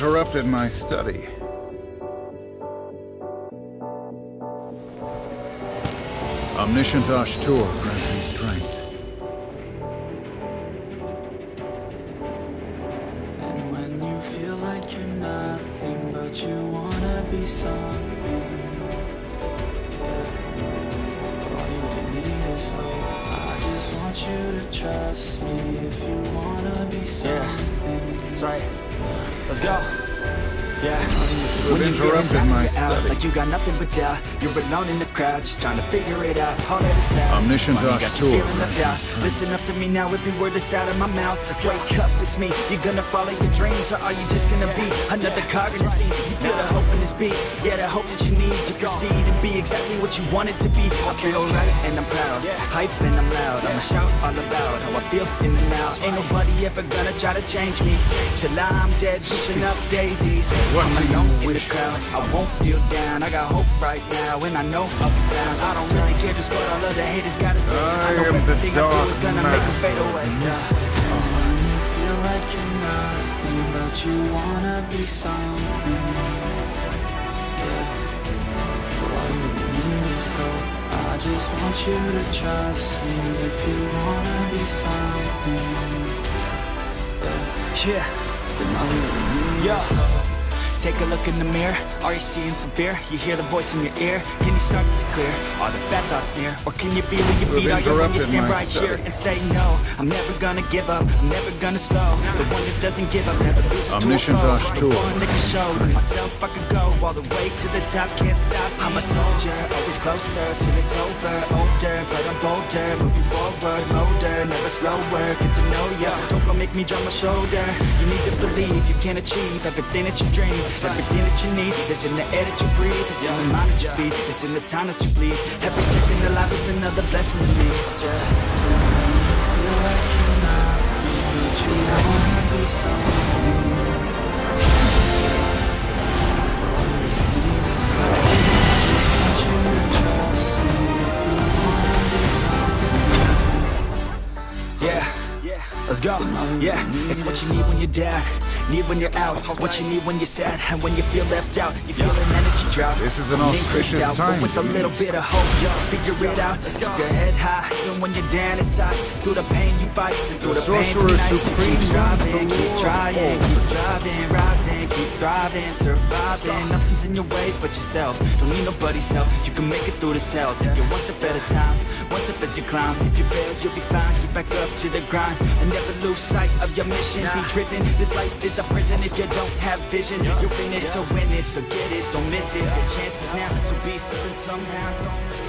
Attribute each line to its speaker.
Speaker 1: interrupted my study. Omniscient Ashtur grants me strength.
Speaker 2: And when you feel like you're nothing, but you wanna be something, all you really need is hope. I just want you to trust me if you wanna be something. That's right. Let's go. Yeah. When you feel down and you're out, like you got nothing but doubt, you're alone in the crowd, just trying to figure it out. All that is cloud.
Speaker 1: Omniscient
Speaker 2: Got you
Speaker 1: Ashtur.
Speaker 2: feeling left out. Listen up to me now, every word that's out of my mouth. Let's wake up, it's me. You gonna follow your dreams, or are you just gonna be another cog in the scene? You feel the hope in this beat, yeah, the hope that you need to proceed and be exactly what you want it to be. I feel right and I'm proud, hype and I'm loud. I'ma shout all about how I feel in the now. Ain't nobody ever gonna try to change me till I'm dead, pushing up daisies. I'm alone in the crowd, I won't feel down. I got hope right now, and I know up and down. I don't really care just what all of the haters gotta say. I know everything I do is gonna make them fade away. When you feel like you're nothing, but you wanna be something, all you really need is hope. I just want you to trust me if you wanna be something. Yeah, then all you really need is hope. Take a look in the mirror, are you seeing some fear? You hear the voice in your ear, can you start to see clear? Are the bad thoughts near? Or can you feel your feet? Are you when you stand right here and say no? I'm never gonna give up, I'm never gonna slow. The one that doesn't give up never loses
Speaker 1: Omniscient
Speaker 2: to a
Speaker 1: Ashtur.
Speaker 2: foe. The one that can show myself I could go all the way to the top, can't stop. I'm a soldier, always closer till it's over. Older, but I'm bolder, moving forward, motor, never slower. Get to know ya, don't go make me drop my shoulder. You need to believe you can achieve everything that you dream. Everything that you need is in the air that you breathe. It's in the mind that you feed. It's in the time that you bleed. Every second of life is another blessing to me. Feel like you're nothing, but you wanna be something. All you need is hope. I just want you to trust me if you wanna be something. Yeah, let's go. Yeah, it's what you need when you're down. Need when you're out, it's what you need when you're sad. And when you feel left out, you feel an energy drought.
Speaker 1: This is an auspicious time.
Speaker 2: But with a little bit of hope, figure it out. Let's keep your head high, even when you're down inside. Through the pain you fight, through the pain you nights. Keep striving, keep trying, keep driving, rising, keep thriving, surviving. Nothing's in your way but yourself. Don't need nobody's help. You can make it through this hell. Take it one step at a time, one step as you climb. If you fail, you'll be fine. Get back up to the grind and never lose sight of your mission. Be driven. This life is a prison if you don't have vision. You're in it to win it, so get it, don't miss it. Your chances now, so be something somehow.